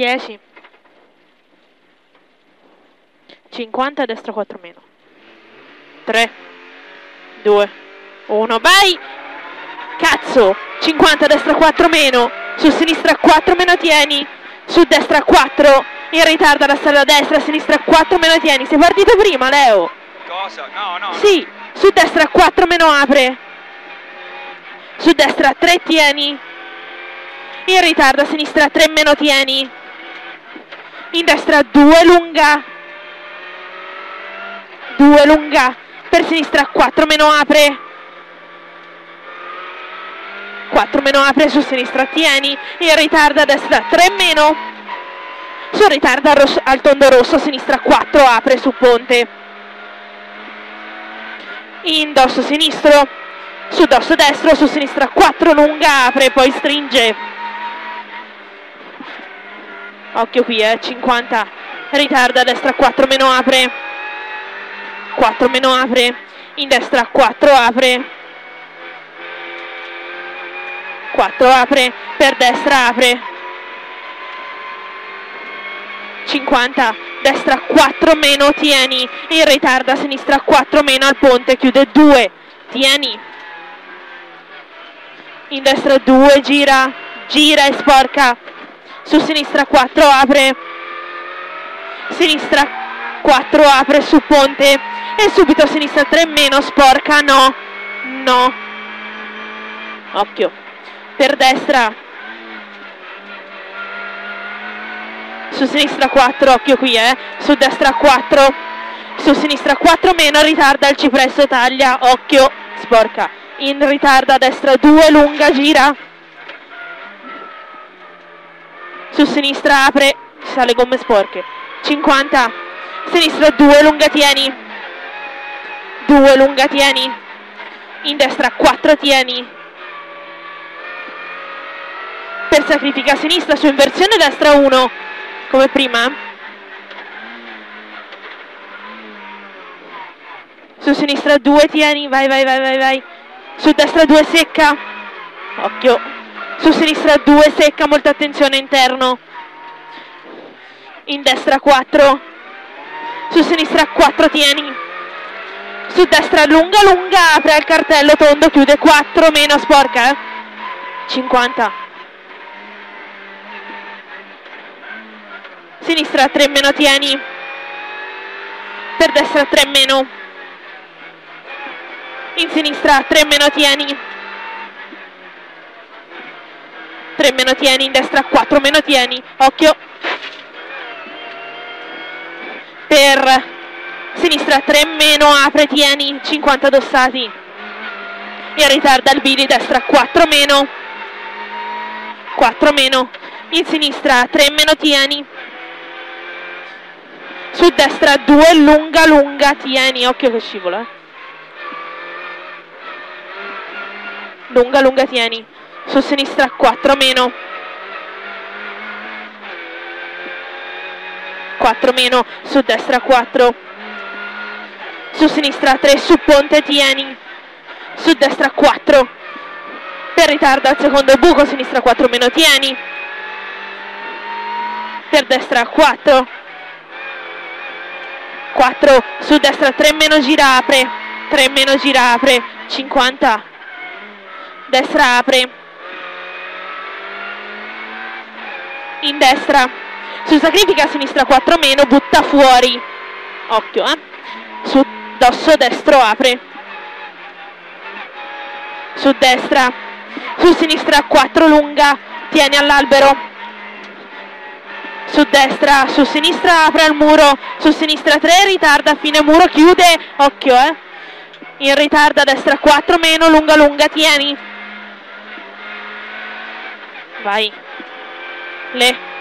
10. 50, destra 4 meno. 3, 2, 1, vai! Cazzo! 50, destra 4 meno. Su sinistra 4 meno tieni. Su destra 4. In ritardo alla strada destra, a sinistra 4 meno tieni. Sei partito prima, Leo. Cosa? No, no. Sì, su destra 4 meno apre. Su destra 3 tieni. In ritardo a sinistra 3 meno tieni. In destra 2 lunga. 2 lunga. Per sinistra 4 meno apre. 4 meno apre, su sinistra tieni. In ritardo a destra 3 meno. Su ritardo al tondo rosso, a sinistra 4 apre su ponte. In dosso sinistro. Su dosso destro, su sinistra 4 lunga apre, poi stringe. Occhio qui, 50. Ritarda a destra 4 meno apre. 4 meno apre. In destra 4 apre. 4 apre. Per destra apre. 50. Destra 4 meno tieni. In ritardo a sinistra 4 meno al ponte. Chiude 2. Tieni. In destra 2 gira. Gira e sporca. Su sinistra 4 apre. Sinistra 4 apre su ponte. E subito a sinistra 3 meno, sporca, no. No. Occhio. Per destra. Su sinistra 4, occhio qui, Su destra 4. Su sinistra 4 meno, ritarda il cipresso, taglia, occhio, sporca. In ritardo a destra 2, lunga, gira. Su sinistra apre, ci sa le gomme sporche. 50. Sinistra 2, lunga tieni. 2 lunga tieni. In destra 4 tieni. Per sacrifica a sinistra, su inversione destra 1. Come prima. Su sinistra 2 tieni, vai, vai, vai, vai, vai. Su destra 2 secca. Occhio. Su sinistra 2 secca, molta attenzione interno. In destra 4. Su sinistra 4 tieni. Su destra lunga lunga, apre al cartello tondo, chiude 4 meno, sporca, 50. Sinistra 3 meno tieni. Per destra 3 meno. In sinistra 3 meno tieni. 3 meno tieni, in destra 4 meno tieni. Occhio. Per sinistra 3 meno, apre, tieni, 50 addossati. In ritardo al bili, destra 4 meno. 4 meno. In sinistra 3 meno tieni. Su destra 2 lunga lunga tieni. Occhio che scivola, Lunga lunga tieni. Su sinistra 4 meno. 4 meno. Su destra 4. Su sinistra 3, su ponte tieni. Su destra 4. Per ritardo al secondo buco, sinistra 4 meno tieni. Per destra 4. 4, su destra 3 meno gira apre. 3 meno gira apre. 50. Destra apre. In destra. Su sacrifica, sinistra 4 meno, butta fuori. Occhio, Su dosso destro apre. Su destra. Su sinistra 4 lunga, tieni all'albero. Su destra, su sinistra apre al muro. Su sinistra 3, ritarda a fine muro, chiude. Occhio, In ritardo a destra 4 meno, lunga lunga, tieni. Vai. Le.